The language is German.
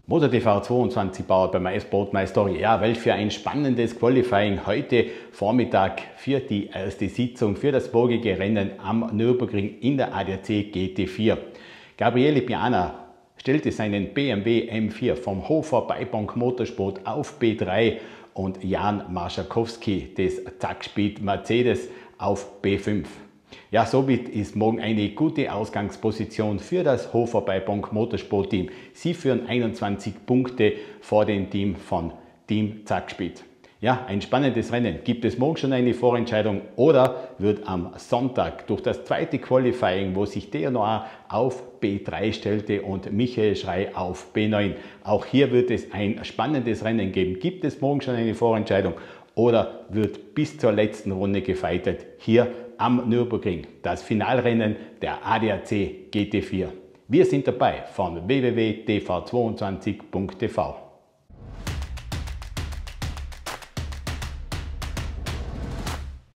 MotorTV 22 powered bei MySportMyStory. Ja, welch für ein spannendes Qualifying heute Vormittag für die erste Sitzung für das morgige Rennen am Nürburgring in der ADAC GT4. Gabriele Piana stellte seinen BMW M4 vom Hofer Beibank Motorsport auf B3 und Jan Marschakowski des Zackspeed Mercedes auf B5. Ja, somit ist morgen eine gute Ausgangsposition für das Hofer Beibank Motorsport Team. Sie führen 21 Punkte vor dem Team von Team Zackspeed. Ja, ein spannendes Rennen. Gibt es morgen schon eine Vorentscheidung oder wird am Sonntag durch das zweite Qualifying, wo sich Deonoir auf B3 stellte und Michael Schrey auf B9. Auch hier wird es ein spannendes Rennen geben. Gibt es morgen schon eine Vorentscheidung oder wird bis zur letzten Runde gefeitet hier am Nürburgring, das Finalrennen der ADAC GT4. Wir sind dabei von www.tv22.tv.